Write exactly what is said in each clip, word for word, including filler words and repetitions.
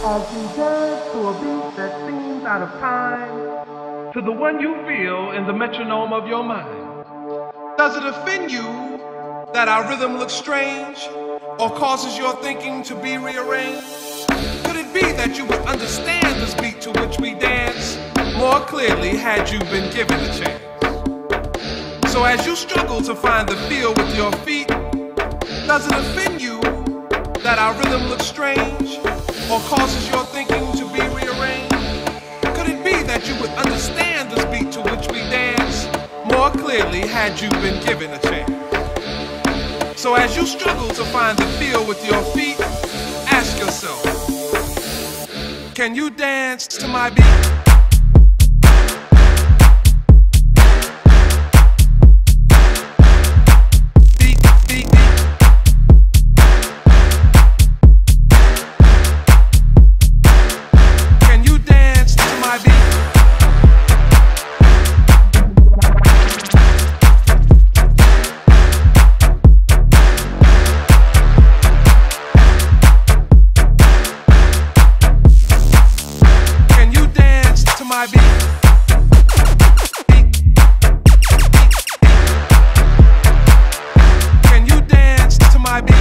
As you dance to a beat that seems out of time, to the one you feel in the metronome of your mind. Does it offend you that our rhythm looks strange, or causes your thinking to be rearranged? Could it be that you would understand this beat to which we dance more clearly had you been given a chance? So as you struggle to find the feel with your feet, does it offend you that our rhythm looks strange, or causes your thinking to be rearranged? Could it be that you would understand this beat to which we dance more clearly had you been given a chance? So as you struggle to find the feel with your feet, ask yourself, can you dance to my beat? My beat. Can you dance to my beat?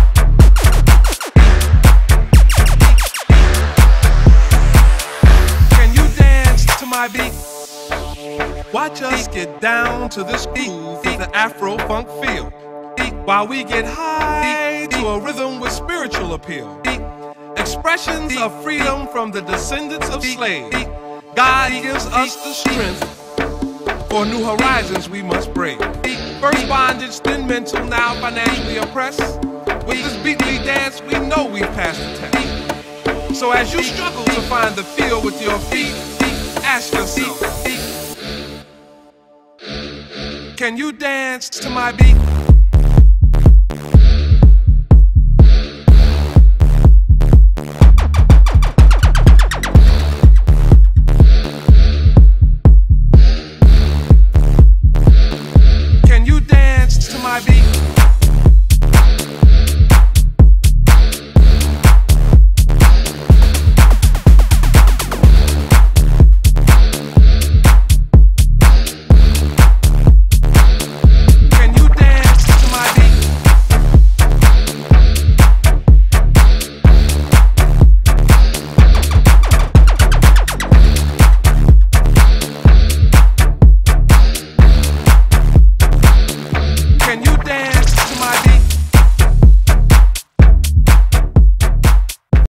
Can you dance to my beat? Watch us get down to this groove with the Afro funk feel, while we get high to a rhythm with spiritual appeal. Expressions of freedom from the descendants of slaves. God gives us the strength for new horizons we must brave. First bondage, then mental, now financially oppressed. With this beat we dance, we know we've passed the test. So as you struggle to find the feel with your feet, ask yourself, can you dance to my beat?